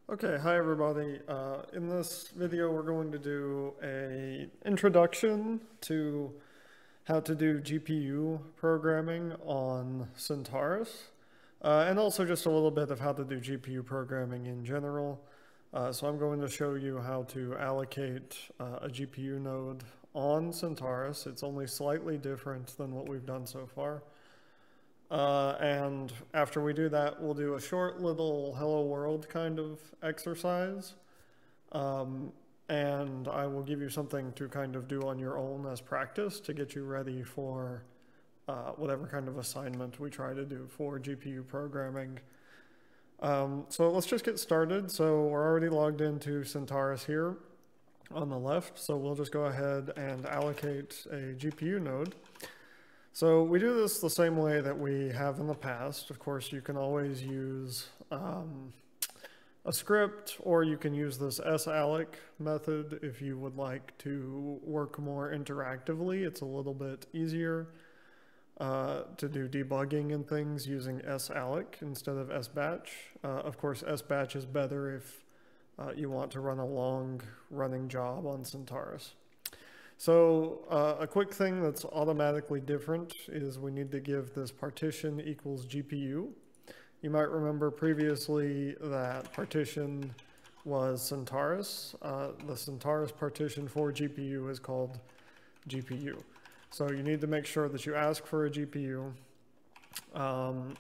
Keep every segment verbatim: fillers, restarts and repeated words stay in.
Okay, hi everybody. Uh, in this video we're going to do a introduction to how to do G P U programming on Centaurus, uh, and also just a little bit of how to do G P U programming in general. Uh, so I'm going to show you how to allocate uh, a G P U node on Centaurus. It's only slightly different than what we've done so far. Uh, and after we do that, we'll do a short little hello world kind of exercise. Um, and I will give you something to kind of do on your own as practice to get you ready for uh, whatever kind of assignment we try to do for G P U programming. Um, so let's just get started. So we're already logged into Centaurus here on the left. So we'll just go ahead and allocate a G P U node. So we do this the same way that we have in the past. Of course, you can always use um, a script, or you can use this salloc method if you would like to work more interactively. It's a little bit easier uh, to do debugging and things using salloc instead of sbatch. Uh, of course, sbatch is better if uh, you want to run a long running job on Centaurus. So uh, a quick thing that's automatically different is we need to give this partition equals G P U. You might remember previously that partition was Centaurus. Uh, the Centaurus partition for G P U is called G P U. So you need to make sure that you ask for a G P U. Um,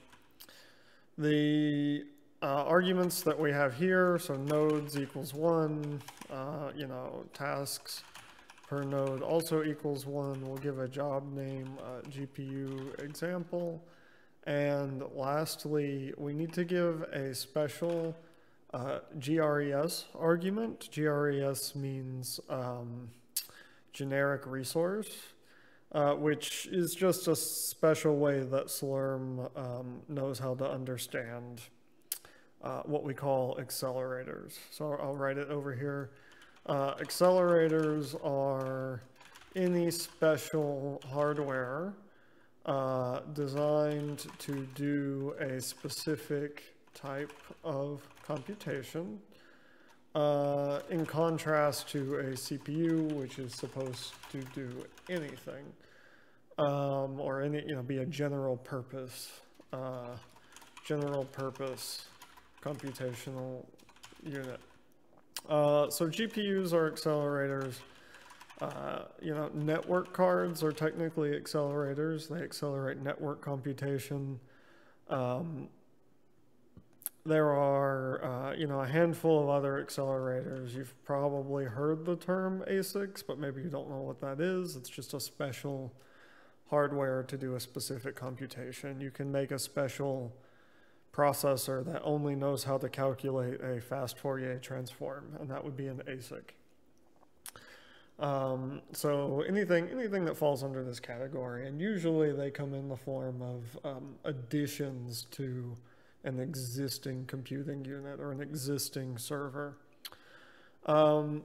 the uh, arguments that we have here, so nodes equals one, uh, you know, tasks per node also equals one. We'll give a job name, uh, G P U example. And lastly, we need to give a special uh, G R E S argument. G R E S means um, generic resource, uh, which is just a special way that Slurm um, knows how to understand uh, what we call accelerators. So I'll write it over here. Uh, accelerators are any special hardware uh, designed to do a specific type of computation, uh, in contrast to a C P U, which is supposed to do anything, um, or any, you know, be a general purpose, uh, general purpose computational unit. Uh, so G P Us are accelerators. Uh, you know, network cards are technically accelerators. They accelerate network computation. Um, there are, uh, you know, a handful of other accelerators. You've probably heard the term A S I Cs, but maybe you don't know what that is. It's just a special hardware to do a specific computation. You can make a special processor that only knows how to calculate a fast Fourier transform, and that would be an A S I C. Um, so anything anything that falls under this category, and usually they come in the form of um, additions to an existing computing unit or an existing server. Um,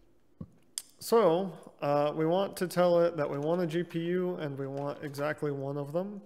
so uh, we want to tell it that we want a G P U and we want exactly one of them.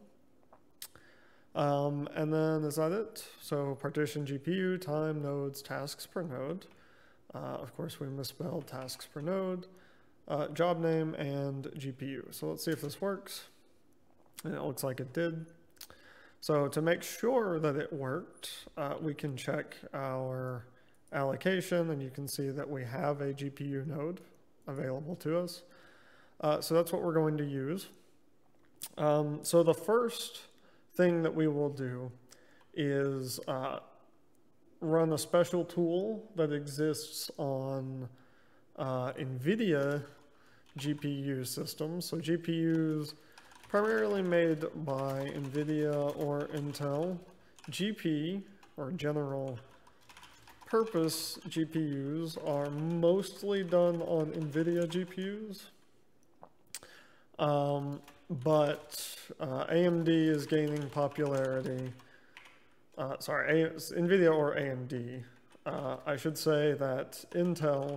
Um, and then is that it? So partition G P U, time, nodes, tasks per node. Uh, of course, we misspelled tasks per node, uh, job name, and G P U. So let's see if this works. And it looks like it did. So to make sure that it worked, uh, we can check our allocation, and you can see that we have a G P U node available to us. Uh, so that's what we're going to use. Um, so the first thing that we will do is uh, run a special tool that exists on uh, NVIDIA G P U systems. So G P Us primarily made by NVIDIA or Intel. G P, or general purpose G P Us, are mostly done on NVIDIA G P Us. Um, But uh, A M D is gaining popularity. Uh, sorry, A NVIDIA or A M D. Uh, I should say that Intel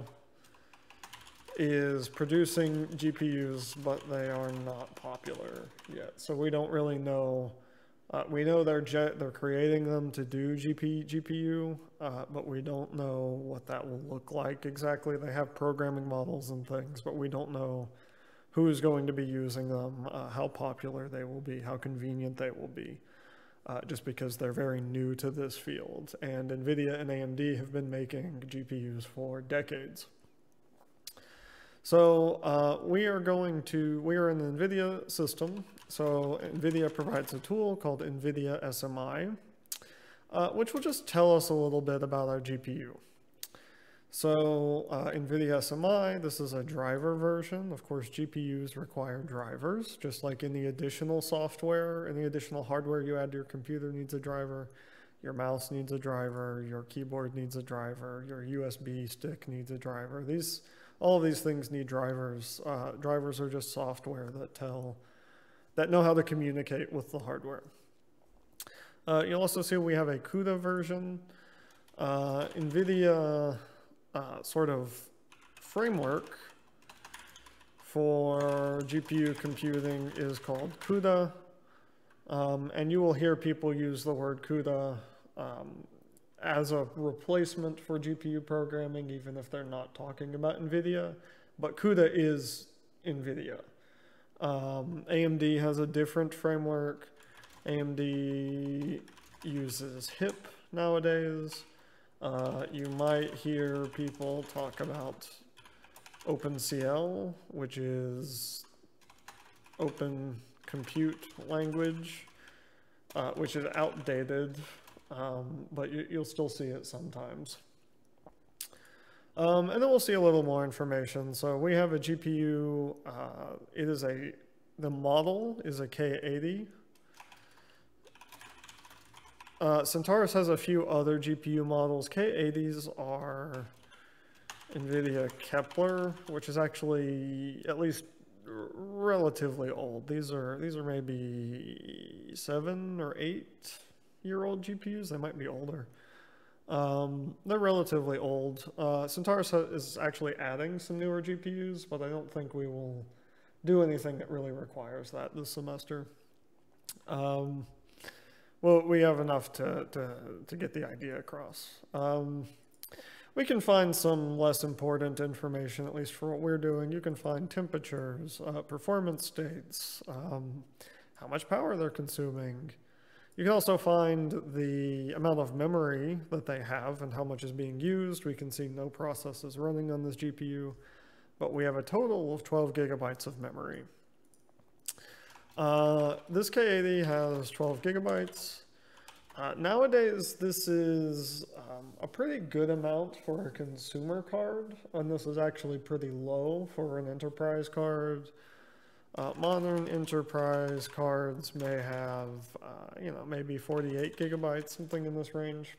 is producing G P Us, but they are not popular yet. So we don't really know Uh, we know they're they're creating them to do G P, G P U, uh, but we don't know what that will look like exactly. They have programming models and things, but we don't know who is going to be using them, uh, how popular they will be, how convenient they will be, uh, just because they're very new to this field. And NVIDIA and A M D have been making G P Us for decades. So uh, we are going to, we are in the NVIDIA system. So NVIDIA provides a tool called NVIDIA S M I, uh, which will just tell us a little bit about our G P U. So uh, NVIDIA S M I, this is a driver version. Of course, G P Us require drivers, just like any additional software, any additional hardware you add to your computer needs a driver. Your mouse needs a driver, your keyboard needs a driver, your U S B stick needs a driver. These All of these things need drivers. Uh, drivers are just software that tell, that know how to communicate with the hardware. Uh, you'll also see we have a CUDA version. Uh, NVIDIA uh, sort of framework for G P U computing is called CUDA. Um, and you will hear people use the word CUDA um, as a replacement for G P U programming, even if they're not talking about NVIDIA, but CUDA is NVIDIA. Um, A M D has a different framework. A M D uses H I P nowadays. Uh, you might hear people talk about OpenCL, which is Open Compute Language, uh, which is outdated. Um, but you, you'll still see it sometimes. Um, and then we'll see a little more information. So we have a G P U, uh, it is a, the model is a K eighty. Uh, Centaurus has a few other G P U models. K eighties are NVIDIA Kepler, which is actually at least relatively old. These are, these are maybe seven or eight year old G P Us. They might be older. Um, they're relatively old. Uh, Centaurus is actually adding some newer G P Us, but I don't think we will do anything that really requires that this semester. Um, well, we have enough to, to, to get the idea across. Um, we can find some less important information, at least for what we're doing. You can find temperatures, uh, performance states, um, how much power they're consuming. You can also find the amount of memory that they have and how much is being used. We can see no processes running on this G P U, but we have a total of twelve gigabytes of memory. Uh, this K eighty has twelve gigabytes. Uh, nowadays, this is um, a pretty good amount for a consumer card, and this is actually pretty low for an enterprise card. Uh, modern enterprise cards may have, uh, you know, maybe forty-eight gigabytes, something in this range.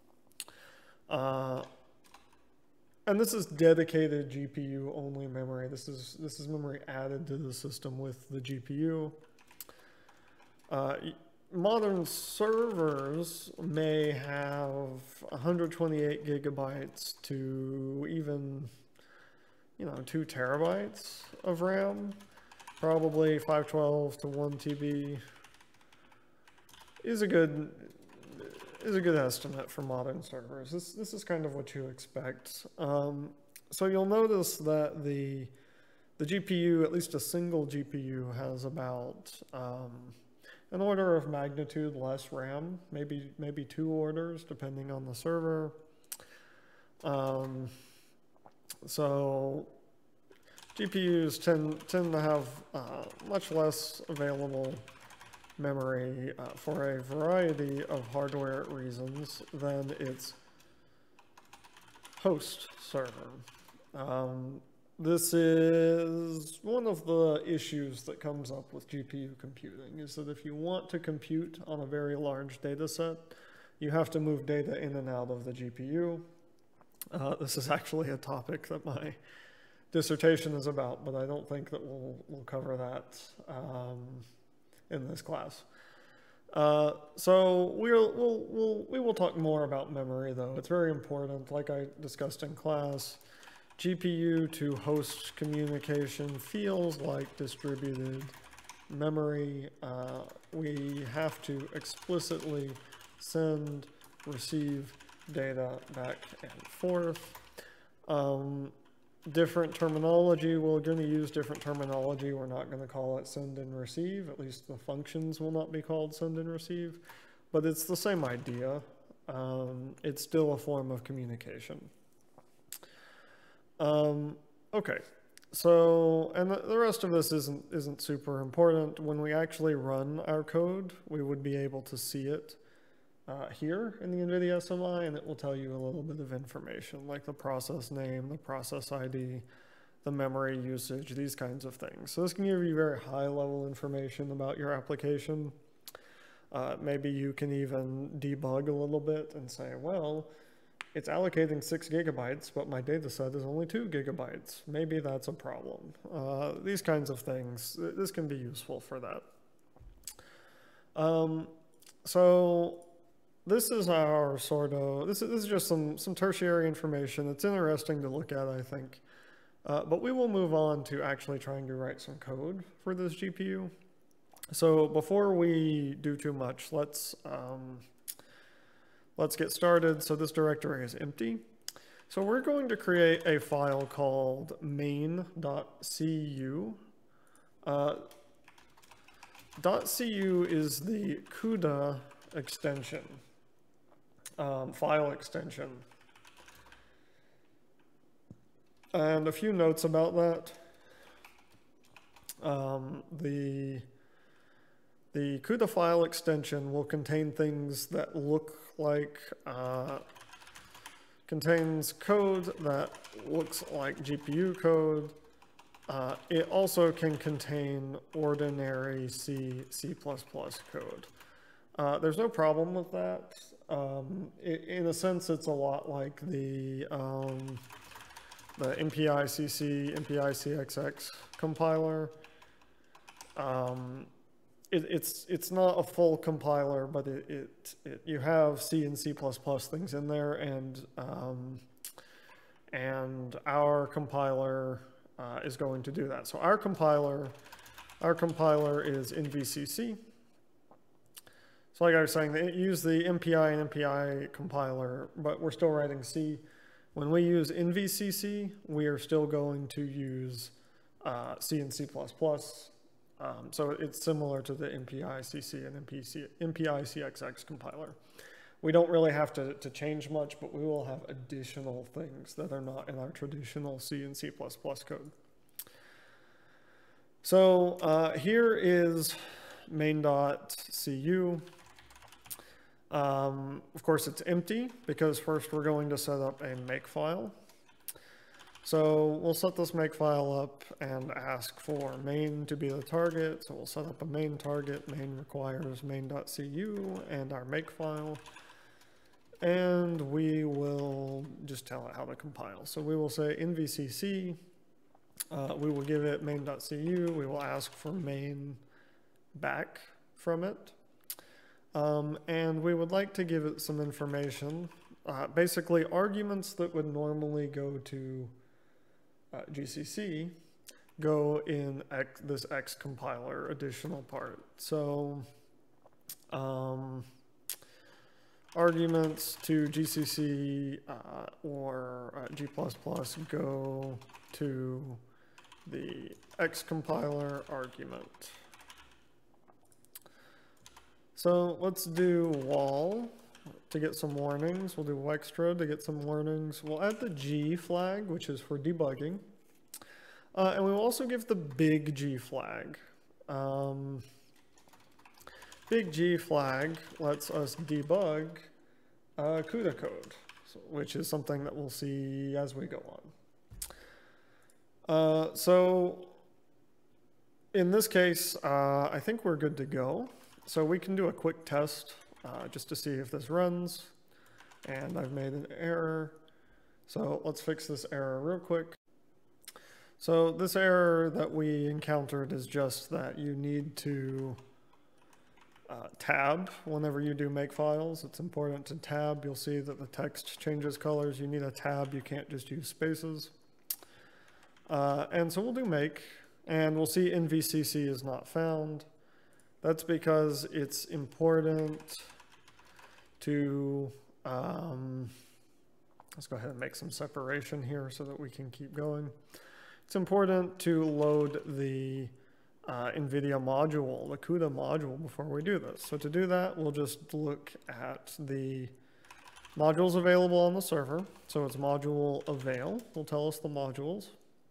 Uh, and this is dedicated G P U only memory. This is this is memory added to the system with the G P U. Uh, modern servers may have one hundred twenty-eight gigabytes to even, you know, two terabytes of RAM. Probably five twelve to one T B is a good is a good estimate for modern servers. This this is kind of what you expect. Um, so you'll notice that the the G P U, at least a single G P U, has about um, an order of magnitude less RAM, maybe maybe two orders depending on the server. Um, so G P Us tend, tend to have uh, much less available memory uh, for a variety of hardware reasons than its host server. Um, this is one of the issues that comes up with G P U computing, is that if you want to compute on a very large data set, you have to move data in and out of the G P U. Uh, this is actually a topic that my dissertation is about, but I don't think that we'll, we'll cover that um, in this class. Uh, so we'll, we'll, we'll, we will talk more about memory, though. It's very important. Like I discussed in class, G P U to host communication feels like distributed memory, uh, we have to explicitly send, receive data back and forth. Um, different terminology, we're going to use different terminology. We're not going to call it send and receive. At least the functions will not be called send and receive. But it's the same idea. Um, it's still a form of communication. Um, okay, so, and the, the rest of this isn't, isn't super important. When we actually run our code, we would be able to see it uh, here in the NVIDIA S M I, and it will tell you a little bit of information, like the process name, the process I D, the memory usage, these kinds of things. So this can give you very high-level information about your application. Uh, maybe you can even debug a little bit and say, well, it's allocating six gigabytes, but my data set is only two gigabytes. Maybe that's a problem. Uh, these kinds of things, this can be useful for that. Um, so this is our sort of, this is, this is just some, some tertiary information. It's interesting to look at, I think. Uh, but we will move on to actually trying to write some code for this G P U. So before we do too much, let's um, let's get started. So this directory is empty. So we're going to create a file called main.cu. Uh, .cu is the CUDA extension, um, file extension. And a few notes about that. Um, the The CUDA file extension will contain things that look like, uh, contains code that looks like G P U code. Uh, it also can contain ordinary C, C plus plus code. Uh, there's no problem with that. Um, it, in a sense, it's a lot like the, um, the M P I C C, M P I C X X compiler. Um, It, it's it's not a full compiler, but it, it, it you have C and C plus plus things in there, and um, and our compiler uh, is going to do that. So our compiler, our compiler is N V C C. So like I was saying, they use the M P I and M P I compiler, but we're still writing C. When we use N V C C, we are still going to use uh, C and C plus plus. Um, so it's similar to the M P I C C and M P I C X X compiler. We don't really have to, to change much, but we will have additional things that are not in our traditional C and C plus plus code. So uh, here is main.cu. Um, of course, it's empty because first we're going to set up a makefile. So we'll set this makefile up and ask for main to be the target. So we'll set up a main target. Main requires main.cu and our makefile. And we will just tell it how to compile. So we will say N V C C. Uh, we will give it main.cu. We will ask for main back from it. Um, and we would like to give it some information. Uh, basically, arguments that would normally go to Uh, G C C go in X, this X compiler additional part. So um, arguments to G C C uh, or uh, G plus plus go to the X compiler argument. So let's do wall to get some warnings. We'll do extra to get some warnings. We'll add the G flag, which is for debugging. Uh, and we will also give the big G flag. Um, big G flag lets us debug uh, CUDA code, so, which is something that we'll see as we go on. Uh, so in this case, uh, I think we're good to go. So we can do a quick test Uh, just to see if this runs, and I've made an error. So let's fix this error real quick. So this error that we encountered is just that you need to uh, tab whenever you do make files. It's important to tab. You'll see that the text changes colors. You need a tab. You can't just use spaces. Uh, and so we'll do make, And we'll see N V C C is not found. That's because it's important to, um, let's go ahead and make some separation here so that we can keep going. It's important to load the uh, NVIDIA module, the CUDA module, before we do this. So to do that, we'll just look at the modules available on the server. So it's module avail will tell us the modules.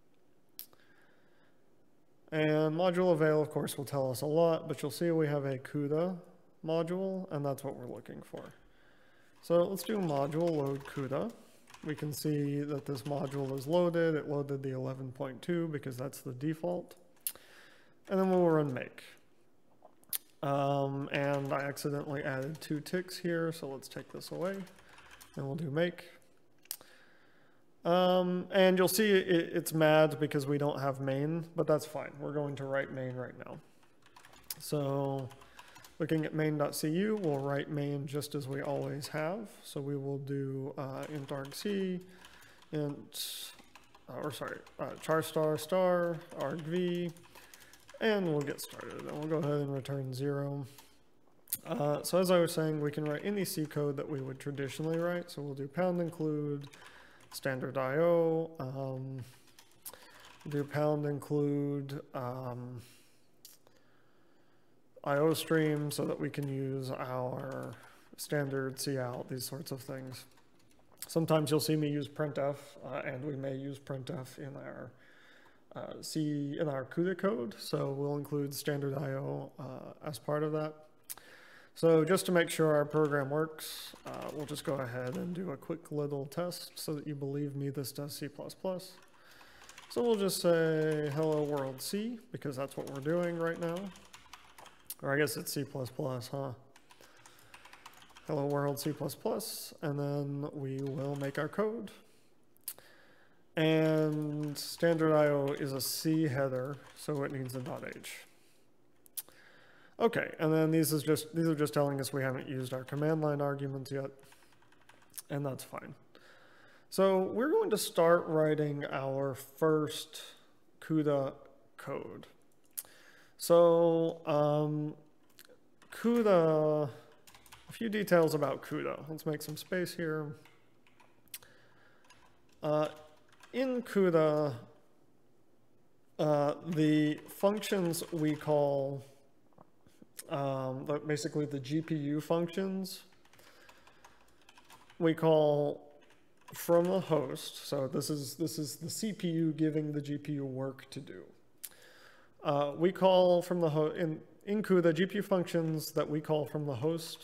And module avail, of course, will tell us a lot, but you'll see we have a CUDA module, and that's what we're looking for. So let's do module load CUDA. We can see that this module is loaded. It loaded the eleven point two because that's the default. And then we'll run make. Um, and I accidentally added two ticks here, so let's take this away. And we'll do make. Um, and you'll see it, it's mad because we don't have main, but that's fine. We're going to write main right now. So looking at main.cu, we'll write main just as we always have. So we will do uh, int argc, int, uh, or sorry, uh, char star star, argv, and we'll get started. And we'll go ahead and return zero. Uh, so as I was saying, we can write any C code that we would traditionally write. So we'll do pound include, standard I O, um, do pound include um, I O stream so that we can use our standard cout, these sorts of things. Sometimes you'll see me use printf, uh, and we may use printf in our uh, C in our CUDA code. So we'll include standard I O uh, as part of that. So just to make sure our program works, uh, we'll just go ahead and do a quick little test so that you believe me this does C plus plus. So we'll just say hello world C, because that's what we're doing right now. Or I guess it's C plus plus, huh? Hello world C plus plus, and then we will make our code. And standard I O is a C header, so it needs a .h. Okay, and then these is just these are just telling us we haven't used our command line arguments yet, and that's fine. So we're going to start writing our first CUDA code. So um, CUDA, a few details about CUDA. Let's make some space here. Uh, in CUDA, uh, the functions we call Um, but basically the G P U functions we call from the host. So this is this is the C P U giving the G P U work to do. Uh, we call from the host in in CUDA, G P U functions that we call from the host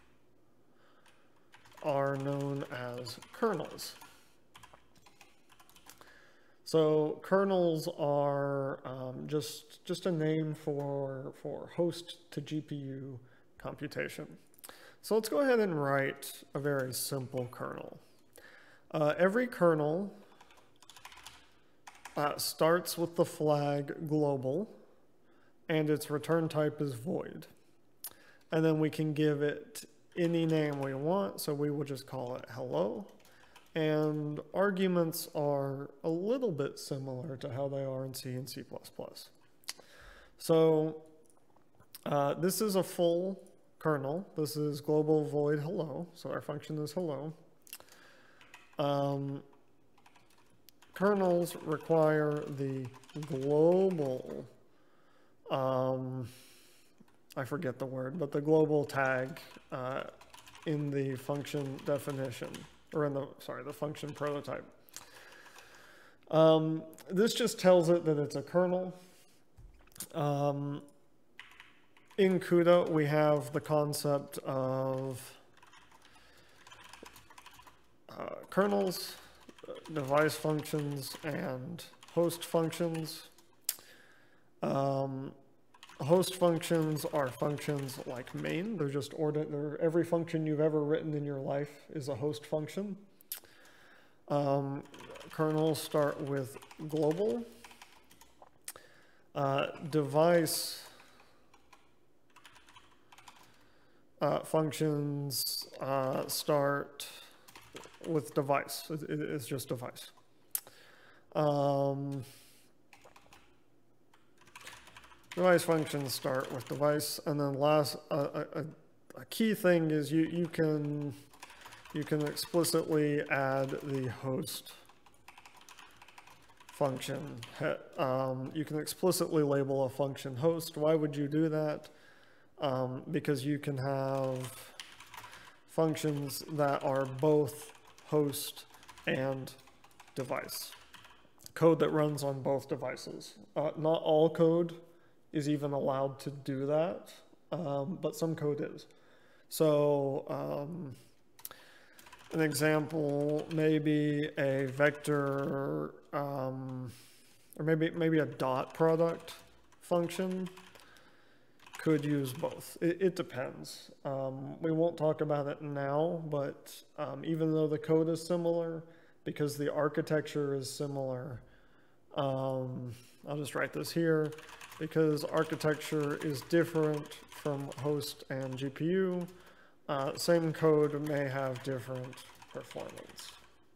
are known as kernels. So kernels are um, just, just a name for, for host to G P U computation. So let's go ahead and write a very simple kernel. Uh, every kernel uh, starts with the flag global, and its return type is void. And then we can give it any name we want, so we will just call it hello. And arguments are a little bit similar to how they are in C and C plus plus. So uh, this is a full kernel. This is global void hello. So our function is hello. Um, kernels require the global, um, I forget the word, but the global tag uh, in the function definition. Or in the, sorry, the function prototype. Um, this just tells it that it's a kernel. Um, in CUDA, we have the concept of uh, kernels, device functions, and host functions. Um, Host functions are functions like main. They're just order. They're, every function you've ever written in your life is a host function. Um, kernels start with global. Uh, device uh, functions uh, start with device. It, it, it's just device. Um, device functions start with device, and then last, uh, a, a key thing is you, you can, you can explicitly add the host function. Um, you can explicitly label a function host. Why would you do that? Um, because you can have functions that are both host and device. Code that runs on both devices. Uh, not all code is even allowed to do that, um, but some code is. So um, an example, maybe a vector, um, or maybe maybe a dot product function could use both. It, it depends. Um, we won't talk about it now, but um, even though the code is similar, because the architecture is similar, um, I'll just write this here, because architecture is different from host and G P U, uh, same code may have different performance.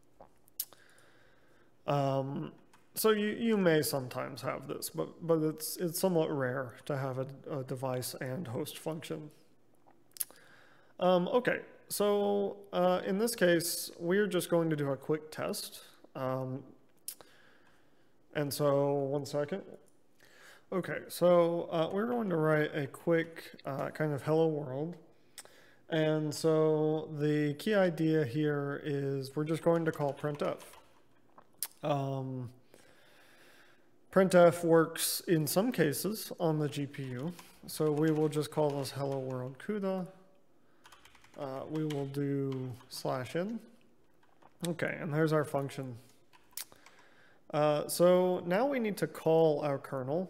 Um, so you, you may sometimes have this, but, but it's, it's somewhat rare to have a, a device and host function. Um, okay, so uh, in this case, we're just going to do a quick test. Um, and so, one second. Okay, so uh, we're going to write a quick uh, kind of hello world. And so the key idea here is we're just going to call printf. Um, printf works in some cases on the G P U. So we will just call this hello world CUDA. Uh, we will do slash in. Okay, and there's our function. Uh, so now we need to call our kernel.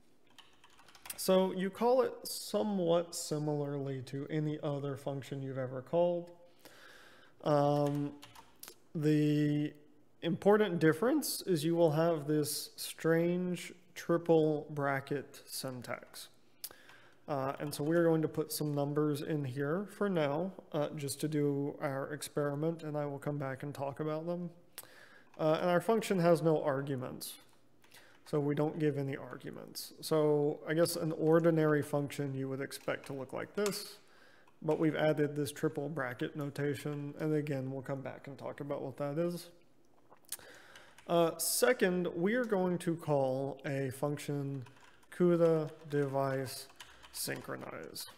So you call it somewhat similarly to any other function you've ever called. Um, the important difference is you will have this strange triple bracket syntax. Uh, and so we're going to put some numbers in here for now, uh, just to do our experiment, and I will come back and talk about them. Uh, and our function has no arguments. So we don't give any arguments. So I guess an ordinary function you would expect to look like this, but we've added this triple bracket notation, and again, we'll come back and talk about what that is. Uh, second, we are going to call a function CUDA device synchronize.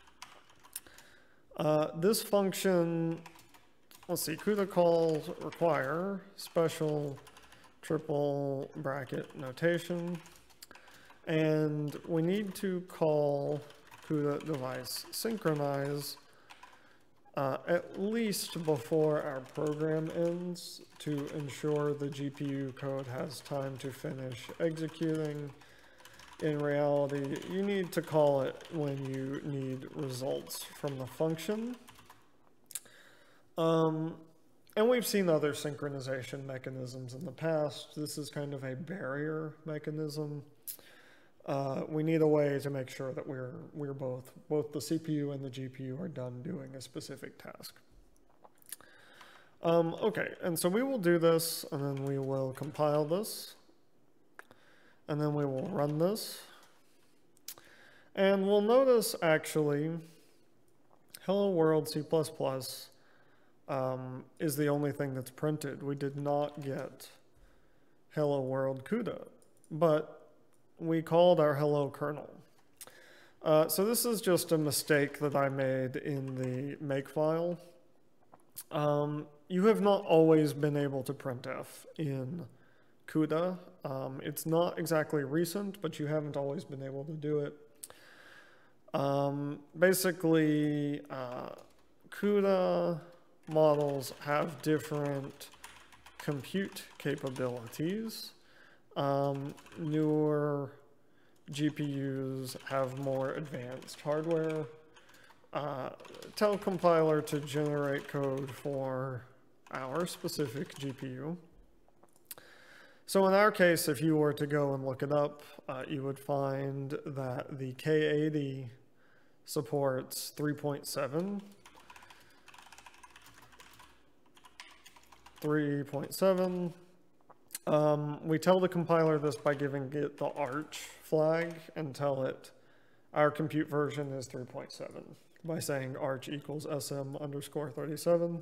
Uh, this function, let's see, CUDA calls require special triple bracket notation, and we need to call CUDA device synchronize uh, at least before our program ends to ensure the G P U code has time to finish executing. In reality, you need to call it when you need results from the function. Um, And we've seen other synchronization mechanisms in the past. This is kind of a barrier mechanism. Uh, we need a way to make sure that we're, we're both, both the C P U and the G P U are done doing a specific task. Um, okay, and so we will do this, and then we will compile this, and then we will run this. And we'll notice, actually, hello world C plus plus Um, is the only thing that's printed. We did not get hello world CUDA, but we called our hello kernel. Uh, so this is just a mistake that I made in the makefile. Um, you have not always been able to printf in CUDA. Um, it's not exactly recent, but you haven't always been able to do it. Um, basically, uh, CUDA models have different compute capabilities. Um, newer G P Us have more advanced hardware. Uh, tell compiler to generate code for our specific G P U. So in our case, if you were to go and look it up, uh, you would find that the K eighty supports three point seven. three point seven. Um, we tell the compiler this by giving it the arch flag and tell it our compute version is three point seven by saying arch equals sm underscore thirty-seven.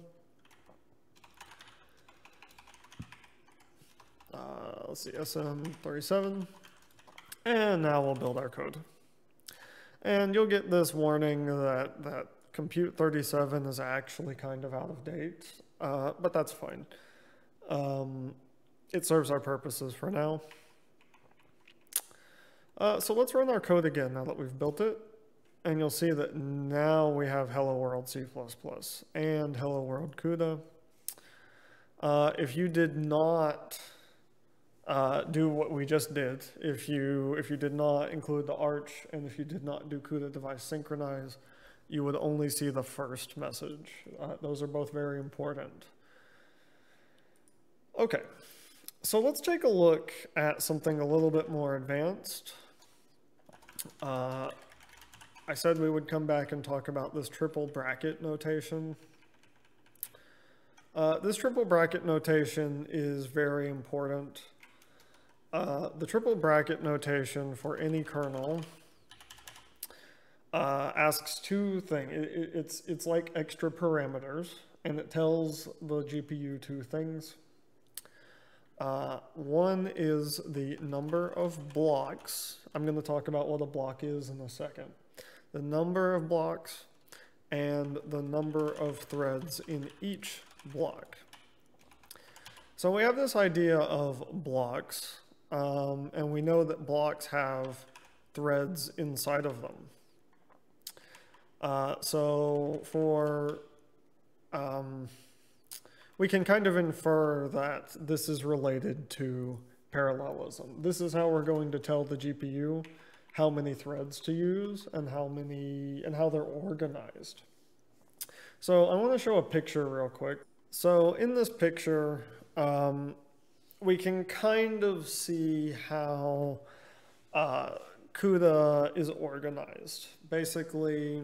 Uh, let's see, S M thirty-seven. And now we'll build our code. And you'll get this warning that, that compute thirty-seven is actually kind of out of date, uh, but that's fine. Um, it serves our purposes for now. Uh, so let's run our code again now that we've built it. And you'll see that now we have Hello World C plus plus and Hello World CUDA. Uh, if you did not uh, do what we just did, if you, if you did not include the arch and if you did not do CUDA device synchronize, you would only see the first message. Uh, those are both very important. Okay, so let's take a look at something a little bit more advanced. Uh, I said we would come back and talk about this triple bracket notation. Uh, this triple bracket notation is very important. Uh, the triple bracket notation for any kernel uh, asks two things. It, it, it's, it's like extra parameters, and it tells the G P U two things. Uh, one is the number of blocks. I'm going to talk about what a block is in a second. The number of blocks and the number of threads in each block. So we have this idea of blocks, um, and we know that blocks have threads inside of them. Uh, so for, um, we can kind of infer that this is related to parallelism. This is how we're going to tell the G P U how many threads to use and how many and how they're organized. So I want to show a picture real quick. So in this picture, um, we can kind of see how uh, CUDA is organized. Basically,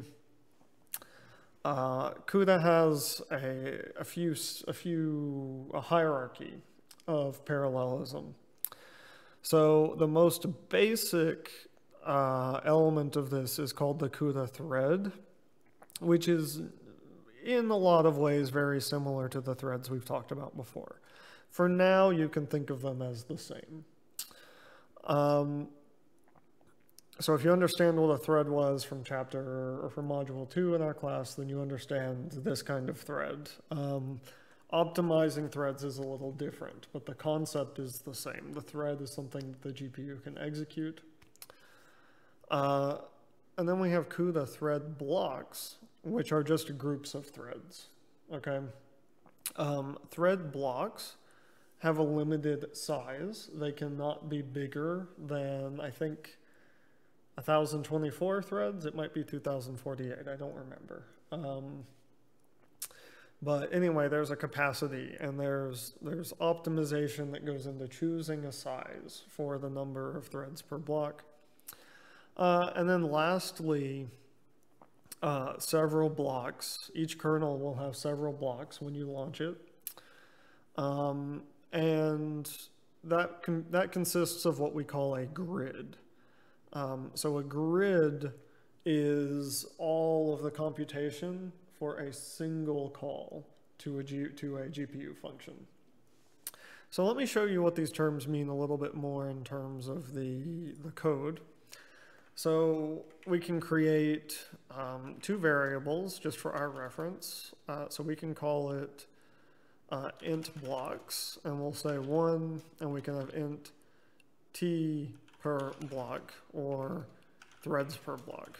uh, CUDA has a, a few, a few, a hierarchy of parallelism. So the most basic uh, element of this is called the CUDA thread, which is in a lot of ways very similar to the threads we've talked about before. For now, you can think of them as the same. Um, so if you understand what a thread was from chapter or from module two in our class, then you understand this kind of thread. Um, optimizing threads is a little different, but the concept is the same. The thread is something the G P U can execute. Uh, and then we have CUDA thread blocks, which are just groups of threads, okay? Um, thread blocks have a limited size. They cannot be bigger than, I think, one thousand twenty-four threads. It might be two thousand forty-eight, I don't remember. Um, but anyway, there's a capacity, and there's, there's optimization that goes into choosing a size for the number of threads per block. Uh, and then lastly, uh, several blocks. Each kernel will have several blocks when you launch it. Um, and that, con that consists of what we call a grid. Um, so a grid is all of the computation for a single call to a, G to a G P U function. So let me show you what these terms mean a little bit more in terms of the, the code. So we can create um, two variables just for our reference. Uh, so we can call it uh, int blocks, and we'll say one, and we can have int t per block, or threads per block.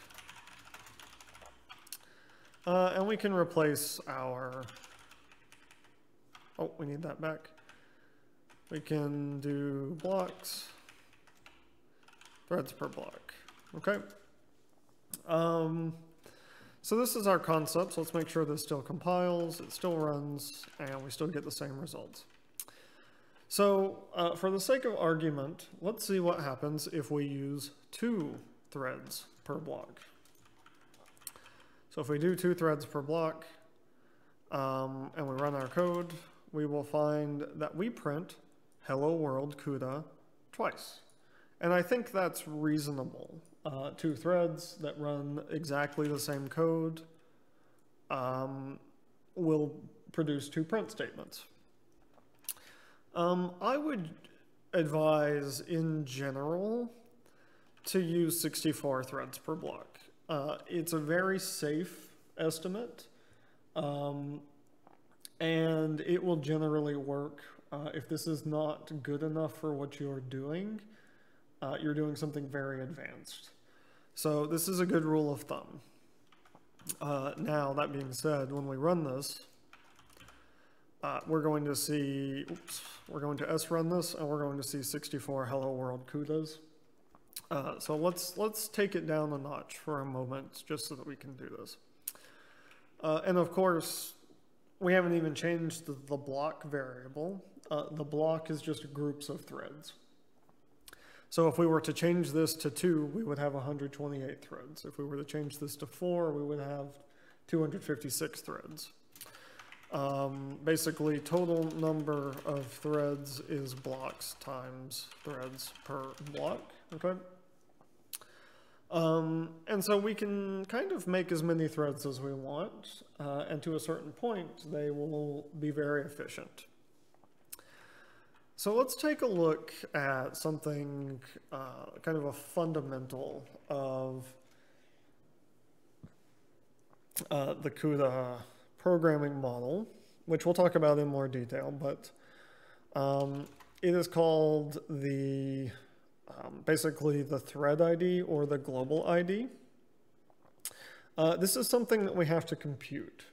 Uh, and we can replace our, oh, we need that back. We can do blocks, threads per block. Okay, um, so this is our concept, so let's make sure this still compiles, it still runs, and we still get the same results. So uh, for the sake of argument, let's see what happens if we use two threads per block. So if we do two threads per block, um, and we run our code, we will find that we print hello world CUDA twice. And I think that's reasonable. Uh, two threads that run exactly the same code um, will produce two print statements. Um, I would advise, in general, to use sixty-four threads per block. Uh, it's a very safe estimate, um, and it will generally work. Uh, if this is not good enough for what you're doing, uh, you're doing something very advanced. So this is a good rule of thumb. Uh, now, that being said, when we run this, uh, we're going to see, oops, we're going to S run this, and we're going to see sixty-four hello world CUDAs. Uh, so let's let's take it down a notch for a moment, just so that we can do this. Uh, and of course, we haven't even changed the, the block variable. Uh, the block is just groups of threads. So if we were to change this to two, we would have one hundred twenty-eight threads. If we were to change this to four, we would have two hundred fifty-six threads. Um, basically, total number of threads is blocks times threads per block, okay? Um, and so we can kind of make as many threads as we want, uh, and to a certain point, they will be very efficient. So let's take a look at something, uh, kind of a fundamental of uh, the CUDA programming model, which we'll talk about in more detail, but um, it is called the, um, basically the thread I D or the global I D. Uh, this is something that we have to compute.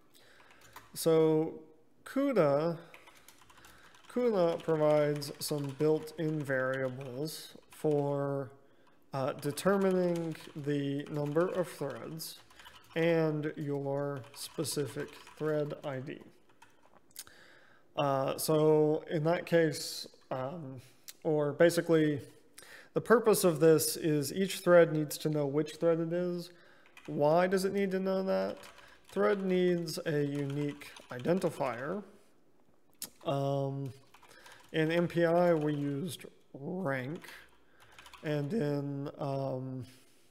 So CUDA, CUDA provides some built-in variables for uh, determining the number of threads and your specific thread I D. Uh, so in that case, um, or basically, the purpose of this is each thread needs to know which thread it is. Why does it need to know that? Thread needs a unique identifier. Um, in M P I, we used rank, and in um,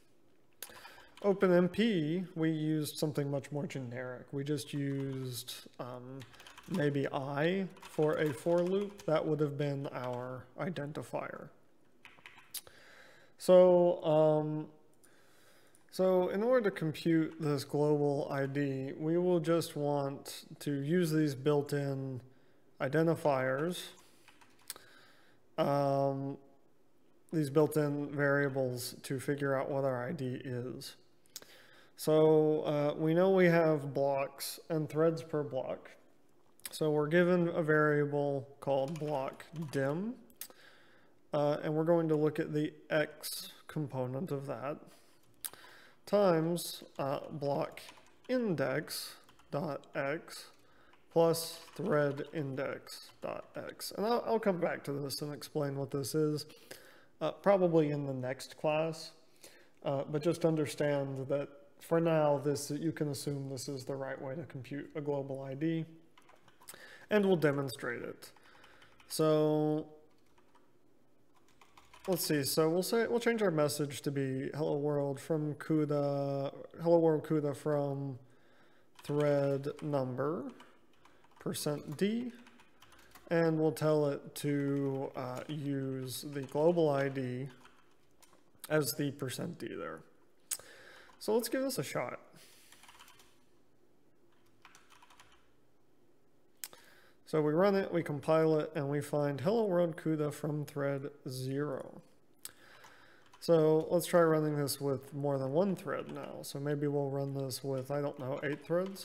OpenMP, we used something much more generic. We just used um, maybe I for a for loop. That would have been our identifier. So, um, so in order to compute this global I D, we will just want to use these built-in identifiers, um, these built-in variables to figure out what our I D is. So uh, we know we have blocks and threads per block. So we're given a variable called block dim, uh, and we're going to look at the x component of that times uh, block index dot x plus thread index dot x. And I'll, I'll come back to this and explain what this is, uh, probably in the next class, uh, but just understand that for now, this you can assume this is the right way to compute a global I D, and we'll demonstrate it. So let's see. So we'll say we'll change our message to be hello world from CUDA, hello world CUDA from thread number percent d, and we'll tell it to uh, use the global I D as the percent d there. So let's give this a shot. So we run it, we compile it, and we find hello world CUDA from thread zero. So let's try running this with more than one thread now. So maybe we'll run this with, I don't know, eight threads.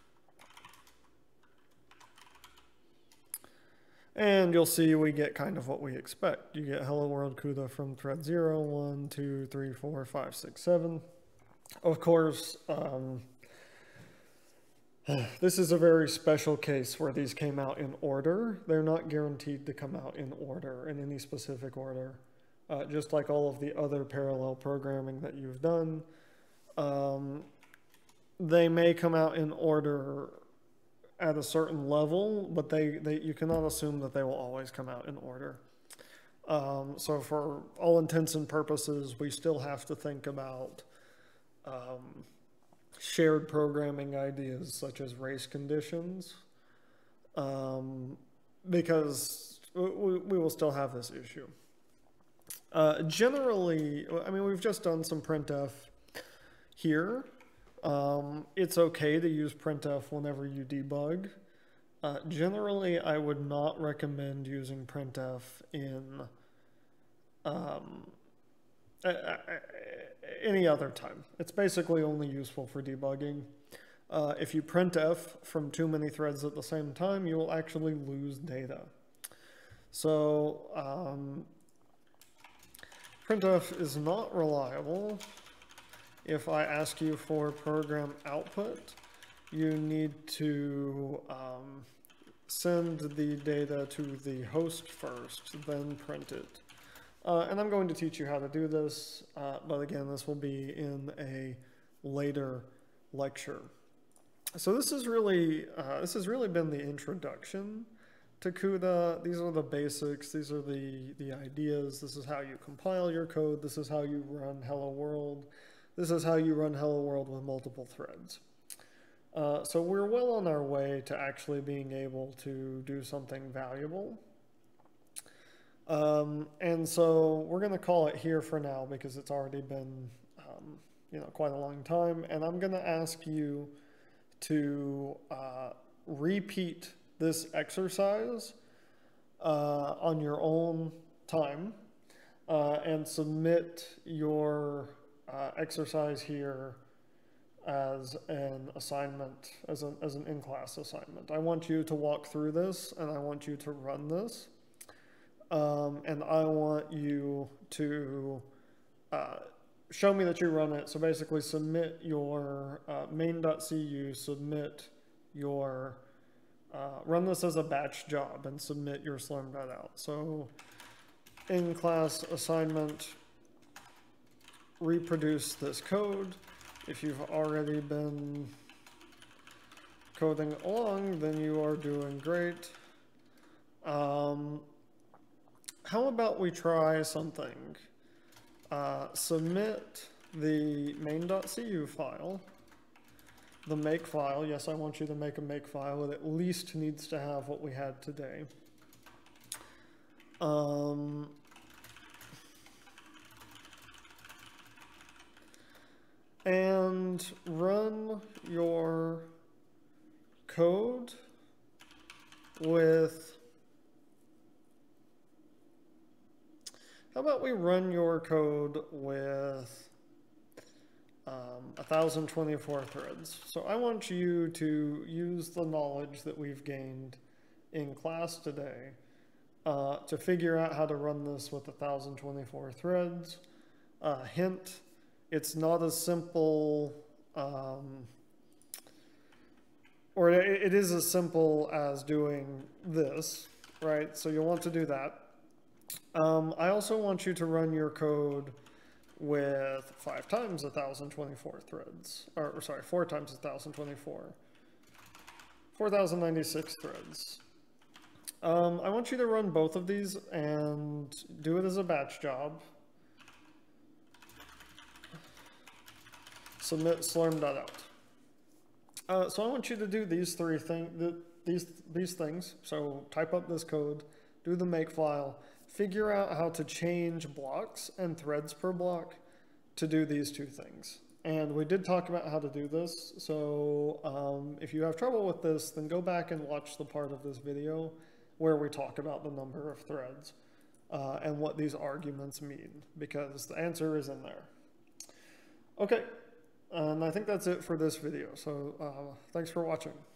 And you'll see we get kind of what we expect. You get hello world CUDA from thread zero, one, two, three, four, five, six, seven. Of course, um, this is a very special case where these came out in order. They're not guaranteed to come out in order, in any specific order. Uh, just like all of the other parallel programming that you've done, um, they may come out in order at a certain level, but they, they you cannot assume that they will always come out in order. Um, so for all intents and purposes, we still have to think about um, shared programming ideas such as race conditions, um, because we, we will still have this issue. Uh, generally, I mean, we've just done some printf here. Um, it's okay to use printf whenever you debug. Uh, generally, I would not recommend using printf in um, any other time. It's basically only useful for debugging. Uh, if you printf from too many threads at the same time, you will actually lose data. So um, printf is not reliable. If I ask you for program output, you need to um, send the data to the host first, then print it. Uh, and I'm going to teach you how to do this, uh, but again, this will be in a later lecture. So this is really, uh, this has really been the introduction to CUDA. These are the basics, these are the, the ideas, this is how you compile your code, this is how you run Hello World. This is how you run Hello World with multiple threads. Uh, so we're well on our way to actually being able to do something valuable. Um, and so we're going to call it here for now because it's already been um, you know, quite a long time. And I'm going to ask you to uh, repeat this exercise uh, on your own time uh, and submit your Uh, exercise here as an assignment, as an, as an in-class assignment. I want you to walk through this and I want you to run this. Um, and I want you to uh, show me that you run it. So basically submit your uh, main.cu, submit your, uh, run this as a batch job and submit your slurm.out. So in-class assignment, reproduce this code. If you've already been coding along, then you are doing great. Um, how about we try something? Uh, submit the main.cu file, the make file. Yes, I want you to make a make file. It at least needs to have what we had today. Um, and run your code with, how about we run your code with um, one thousand twenty-four threads. So I want you to use the knowledge that we've gained in class today uh, to figure out how to run this with one thousand twenty-four threads. Uh, hint, it's not as simple, um, or it, it is as simple as doing this, right? So you'll want to do that. Um, I also want you to run your code with five times one thousand twenty-four threads, or, or sorry, four times one thousand twenty-four, four thousand ninety-six threads. Um, I want you to run both of these and do it as a batch job. Submit slurm.out. Uh, so I want you to do these three things, these, these things. So type up this code, do the make file, figure out how to change blocks and threads per block to do these two things. And we did talk about how to do this. So um, if you have trouble with this, then go back and watch the part of this video where we talk about the number of threads uh, and what these arguments mean, because the answer is in there. Okay. And I think that's it for this video. So uh, thanks for watching.